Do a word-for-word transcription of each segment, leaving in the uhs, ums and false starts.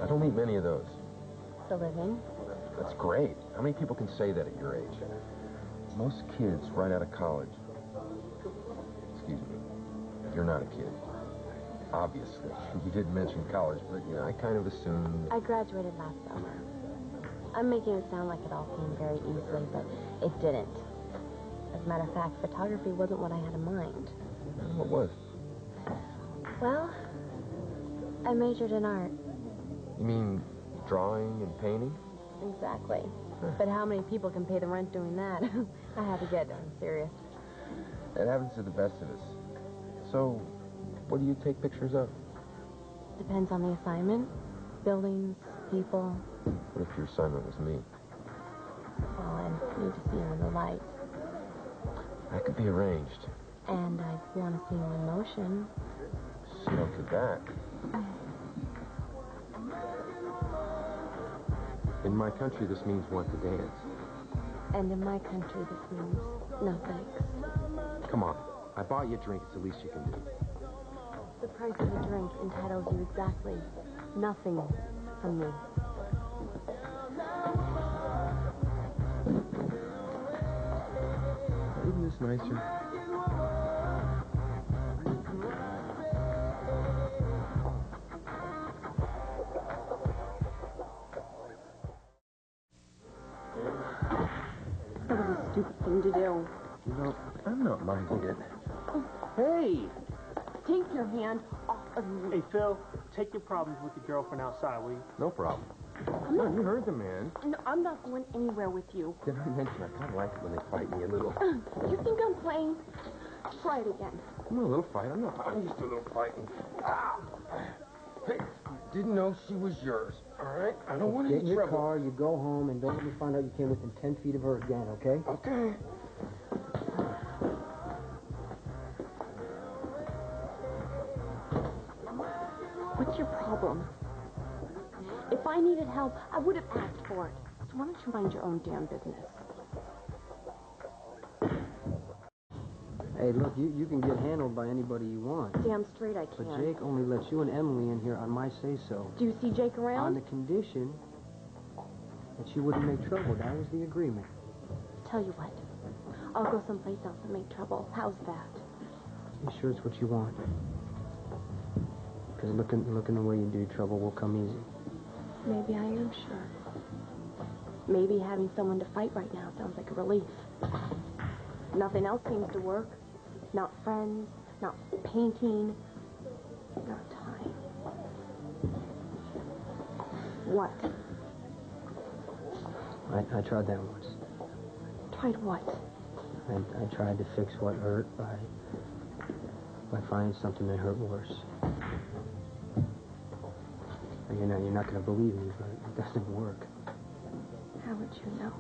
I don't meet many of those. It's a living. That's great. How many people can say that at your age? Most kids right out of college. Excuse me. You're not a kid. Obviously. You did mention college, but, you know, I kind of assumed... I graduated last summer. I'm making it sound like it all came very easily, but it didn't. As a matter of fact, photography wasn't what I had in mind. What was? Well, I majored in art. You mean drawing and painting? Exactly. Huh. But how many people can pay the rent doing that? I had to get serious. It happens to the best of us. So, what do you take pictures of? Depends on the assignment. Buildings, people. What if your assignment was me? Well, I need to see you in the light. That could be arranged. And I want to see you in motion. See up to that. In my country, this means want to dance. And in my country, this means no thanks. Come on. I bought you a drink. It's the least you can do. The price of a drink entitles you exactly nothing from me. Isn't this nicer? That was a stupid thing to do. You know, I'm not minding it. Hey! Take your hand off of me. Hey, Phil, take your problems with your girlfriend outside, will you? No problem. I'm not, no, you heard the man. No, I'm not going anywhere with you. Did I mention I kind of like it when they fight me a little? You think I'm playing? Try it again. I'm a little fight. I'm not. I'm used to a little fighting. Ah. Hey, didn't know she was yours. All right? I don't want to get in your trouble. car, you go home, and don't let me find out you came within ten feet of her again, okay? Okay. What's your problem? If I needed help, I would have asked for it. So why don't you mind your own damn business? Hey, look, you, you can get handled by anybody you want. Damn straight I can. But Jake only lets you and Emily in here on my say-so. Do you see Jake around? On the condition that you wouldn't make trouble. That was the agreement. Tell you what, I'll go someplace else and make trouble. How's that? You sure it's what you want? Because looking, looking the way you do, trouble will come easy. Maybe I am sure. Maybe having someone to fight right now sounds like a relief. Nothing else seems to work. Not friends, not painting, not time. What? I, I tried that once. Tried what? I, I tried to fix what hurt by, by finding something that hurt worse. And you know, you're not going to believe me, but it doesn't work. How would you know?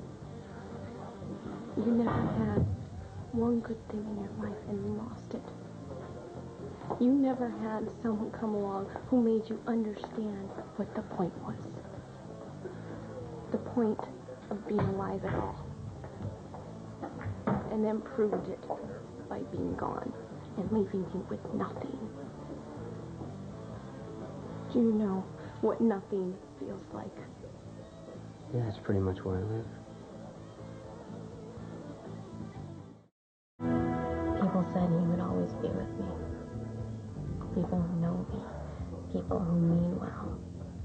You never had one good thing in your life and you lost it. You never had someone come along who made you understand what the point was. The point of being alive at all. And then proved it by being gone and leaving you with nothing. Do you know what nothing feels like? Yeah, that's pretty much where I live. People said he would always be with me. People who know me. People who mean well.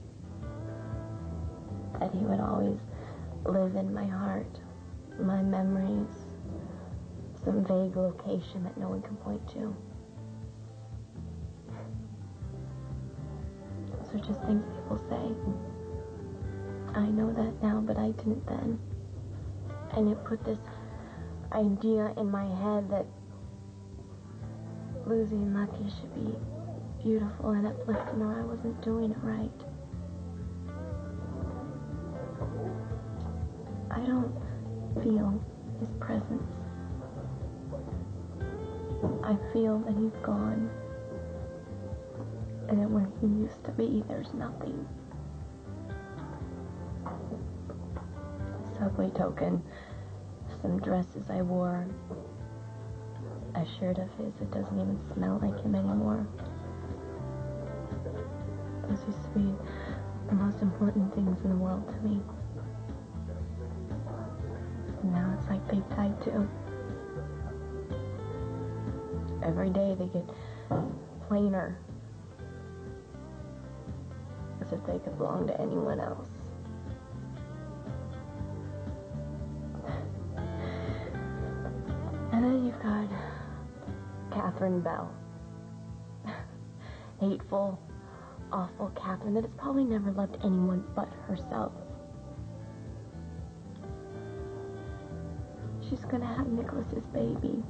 That he would always live in my heart, my memories, some vague location that no one can point to. Those are just things people say. I know that now, but I didn't then. And it put this idea in my head that losing Lucky should be beautiful and uplifting, or I wasn't doing it right. I don't feel his presence. I feel that he's gone. And that where he used to be, there's nothing. Subway token, some dresses I wore, a shirt of his that doesn't even smell like him anymore. Those used to be most important things in the world to me. And now it's like they've died too. Every day they get plainer. As if they could belong to anyone else. And then you've got Catherine Bell. Hateful, awful Catherine that has probably never loved anyone but herself. She's gonna have Nicholas's baby.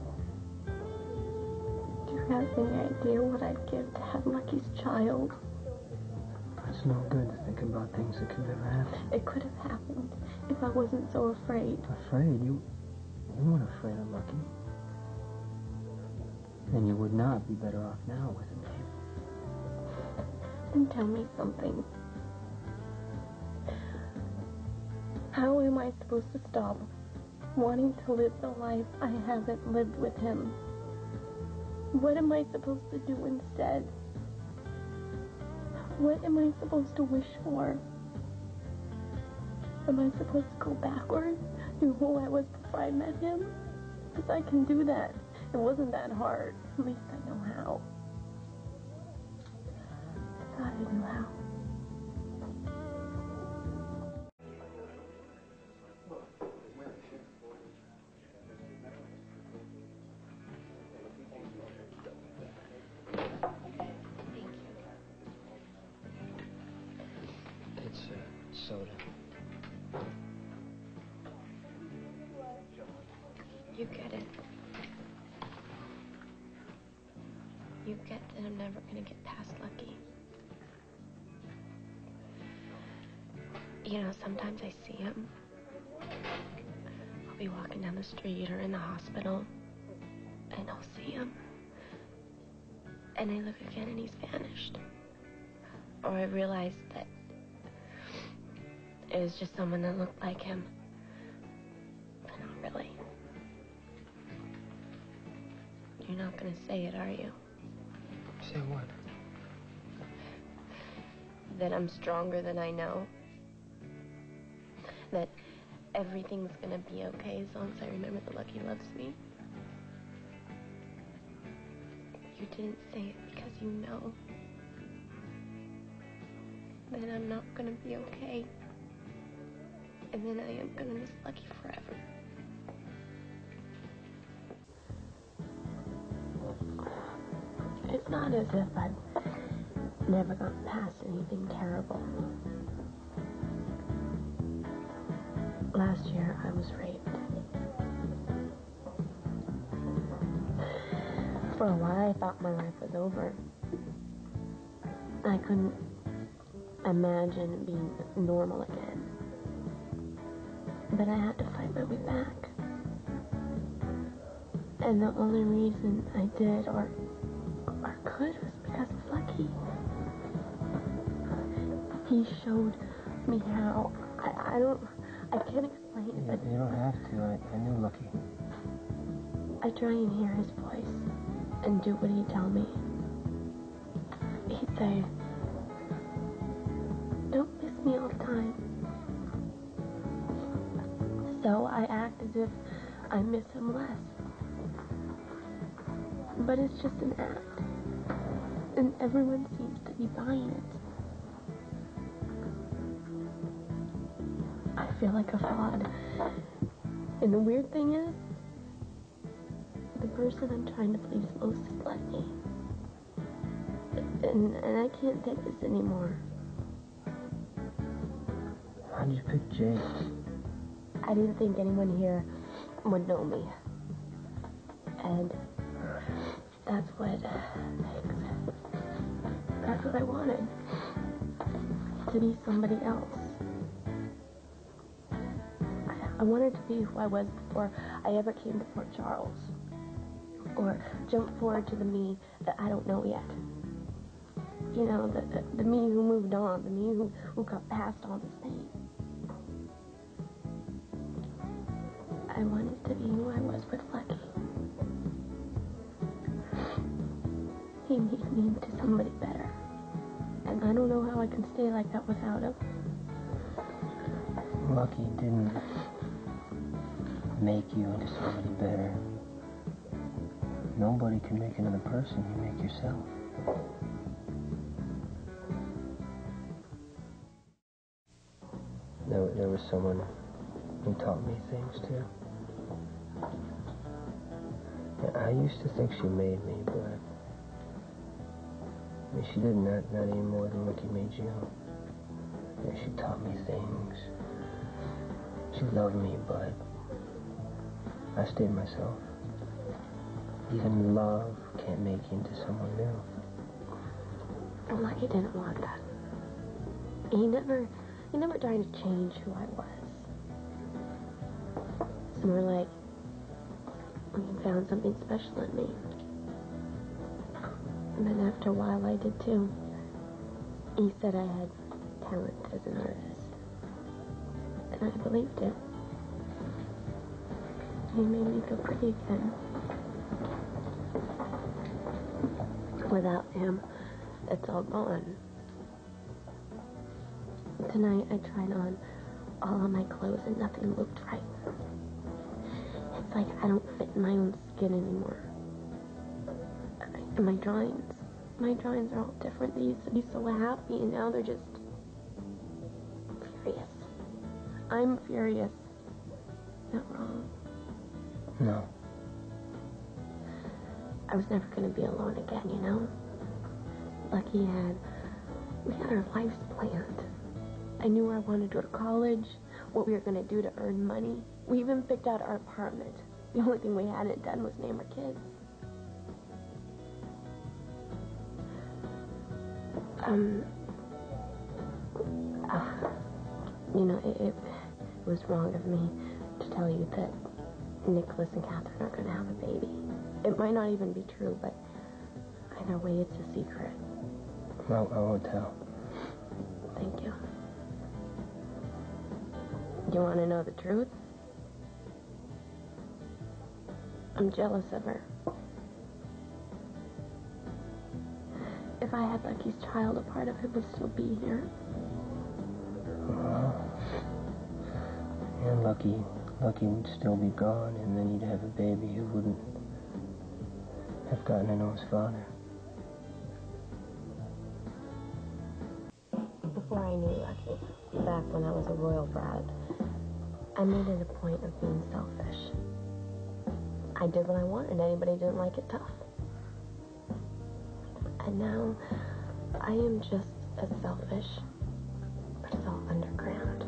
Do you have any idea what I'd give to have Lucky's child? It's no good thinking about things that could never happen. It could have happened if I wasn't so afraid. Afraid? You, you weren't afraid of Lucky. And you would not be better off now with him. Then tell me something. How am I supposed to stop wanting to live the life I haven't lived with him? What am I supposed to do instead? What am I supposed to wish for? Am I supposed to go backward to who I was before I met him? Because I can do that. It wasn't that hard. At least I know how. I thought I knew how. It's uh, soda. You get it. You get that I'm never gonna get past Lucky. You know, sometimes I see him. I'll be walking down the street or in the hospital, and I'll see him. And I look again and he's vanished. Or I realize that it was just someone that looked like him. But not really. You're not gonna say it, are you? Say what? That I'm stronger than I know. That everything's gonna be okay as long as I remember that Lucky loves me. You didn't say it because you know that I'm not gonna be okay. And then I am gonna miss Lucky forever. It's not as if I've never gotten past anything terrible. Last year, I was raped. For a while, I thought my life was over. I couldn't imagine being normal again. But I had to fight my way back. And the only reason I did, or, or could, was because of Lucky. He showed me how. I, I don't... I can't explain it, You, but... you don't have to. I, I knew Lucky. I try and hear his voice and do what he'd tell me. He'd say, "Don't miss me all the time." So I act as if I miss him less. But it's just an act. And everyone seems to be buying it. I feel like a fraud. And the weird thing is, the person I'm trying to please most is Lucky. And, and I can't take this anymore. How did you pick Jay? I didn't think anyone here would know me. And that's what... That's what I wanted. To be somebody else. I wanted to be who I was before I ever came to Port Charles. Or jump forward to the me that I don't know yet. You know, the, the, the me who moved on, the me who, who got past all this pain. I wanted to be who I was with Lucky. He made me into somebody better. And I don't know how I can stay like that without him. Lucky didn't make you into somebody better. Nobody can make another person. You make yourself. There, there was someone who taught me things, too. I used to think she made me, but I mean, she did not, not any more than Lucky made you. Yeah, she taught me things. She loved me, but I stayed myself. Even love can't make you into someone new. Well, Lucky didn't want that. He never, he never tried to change who I was. It's more like he found something special in me. And then after a while, I did too. He said I had talent as an artist. And I believed it. He made me feel pretty again. Without him, it's all gone. Tonight, I tried on all of my clothes and nothing looked right. It's like I don't fit in my own skin anymore. And my drawings, my drawings are all different. They used to be so happy, and now they're just furious. I'm furious. Not wrong. No. I was never going to be alone again, you know? Lucky had, we had our lives planned. I knew where I wanted to go to college, what we were going to do to earn money. We even picked out our apartment. The only thing we hadn't done was name our kids. Um, uh, you know, it, it was wrong of me to tell you that Nicholas and Catherine are going to have a baby. It might not even be true, but either way, it's a secret. No, I won't tell. Thank you. Do you want to know the truth? I'm jealous of her. If I had Lucky's child, a part of it would still be here. Well, and Lucky, Lucky would still be gone, and then he'd have a baby who wouldn't have gotten to know his father. Before I knew Lucky, back when I was a royal brat, I made it a point of being selfish. I did what I wanted, and anybody who didn't like it, tough. And now, I am just as selfish, but it's all underground.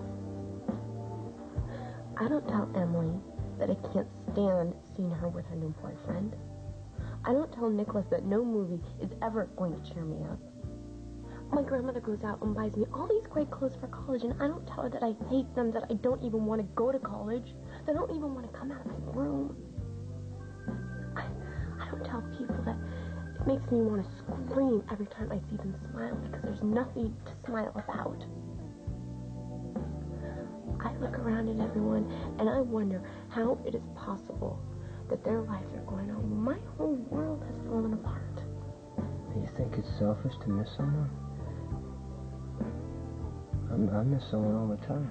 I don't tell Emily that I can't stand seeing her with her new boyfriend. I don't tell Nicholas that no movie is ever going to cheer me up. My grandmother goes out and buys me all these great clothes for college, and I don't tell her that I hate them, that I don't even want to go to college, that I don't even want to come out of my room. I, I don't tell people that it makes me want to scream every time I see them smile, because there's nothing to smile about. I look around at everyone, and I wonder how it is possible that their lives are going on when my whole world has fallen apart. Do you think it's selfish to miss someone? I'm, I miss someone all the time.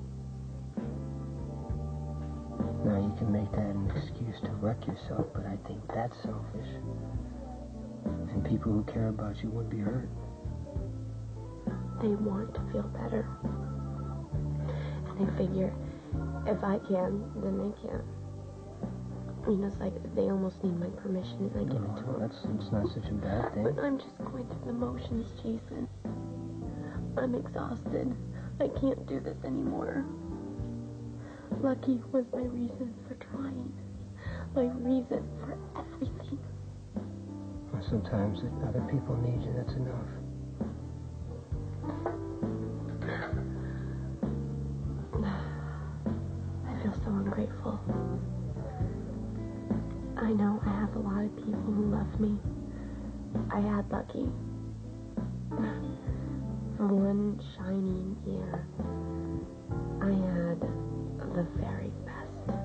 Now, you can make that an excuse to wreck yourself, but I think that's selfish. And people who care about you wouldn't be hurt. They want to feel better. And they figure, if I can, then they can. You know, it's like they almost need my permission, and I give No, it to them. that's it's not such a bad thing. But I'm just going through the motions, Jason. I'm exhausted. I can't do this anymore. Lucky was my reason for trying. My reason for everything. Sometimes if other people need you, that's enough. I feel so ungrateful. I know I have a lot of people who love me. I had Lucky. For one shining year, I had the very best.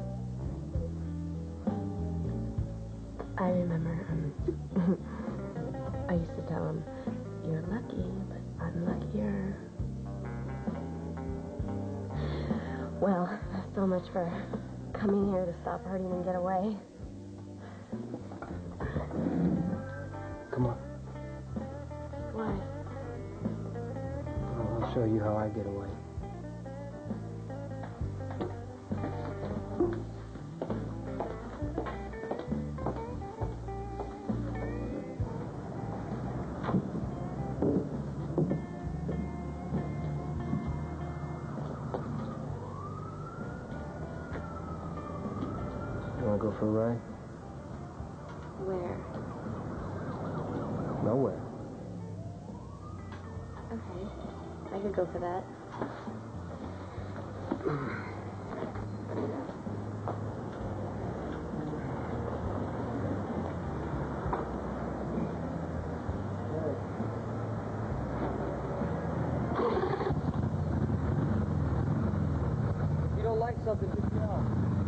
I remember, um, I used to tell him, you're lucky, but I'm luckier. Well, so much for coming here to stop hurting and get away. Come on. Why? I'll I'll show you how I get away. You wanna go for a ride? Where? Nowhere. Okay. I could go for that. If you don't like something, just yell.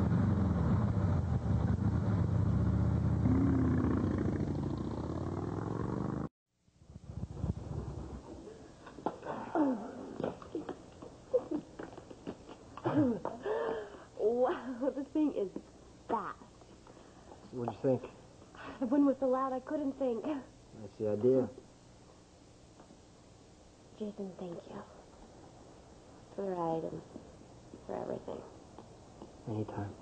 Wow, the thing is fast. What'd you think? The wind was so loud I couldn't think. That's the idea. Jason, thank you. For the ride and for everything. Anytime.